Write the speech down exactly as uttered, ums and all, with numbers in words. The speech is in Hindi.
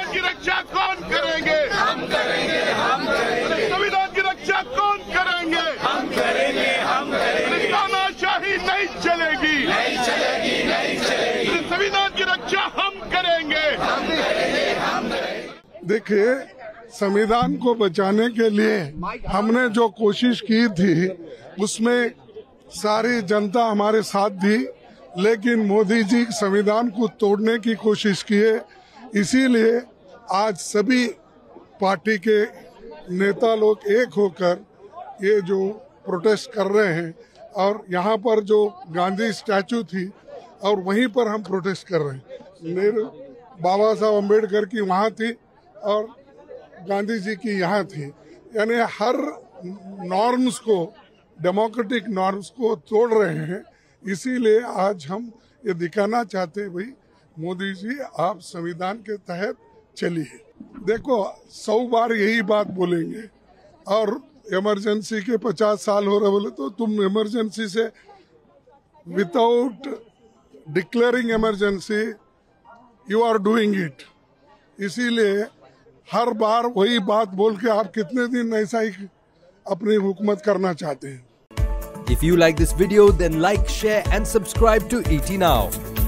की रक्षा कौन करेंगे? हम करेंगे, हम करेंगे। संविधान की रक्षा कौन करेंगे? हम करेंगे, हम करेंगे। तानाशाही नहीं चलेगी, नहीं चलेगी, नहीं चलेगी। संविधान की रक्षा हम करेंगे, हम करेंगे, हम करेंगे। देखिए, संविधान को बचाने के लिए हमने जो कोशिश की थी उसमें सारी जनता हमारे साथ थी, लेकिन मोदी जी संविधान को तोड़ने की कोशिश किए। इसीलिए आज सभी पार्टी के नेता लोग एक होकर ये जो प्रोटेस्ट कर रहे हैं, और यहाँ पर जो गांधी स्टैचू थी और वहीं पर हम प्रोटेस्ट कर रहे हैं। नेहरू बाबा साहब अम्बेडकर की वहाँ थी और गांधी जी की यहाँ थी, यानी हर नॉर्म्स को, डेमोक्रेटिक नॉर्म्स को तोड़ रहे हैं। इसीलिए आज हम ये दिखाना चाहते हैं, भाई मोदी जी आप संविधान के तहत चलिए। देखो, सौ बार यही बात बोलेंगे और इमरजेंसी के पचास साल हो रहे बोले तो तुम इमरजेंसी से without declaring emergency you are doing it. इसीलिए हर बार वही बात बोल के आप कितने दिन ऐसा ही अपनी हुकूमत करना चाहते हैं। If you like this video, then like, share and subscribe to E T Now.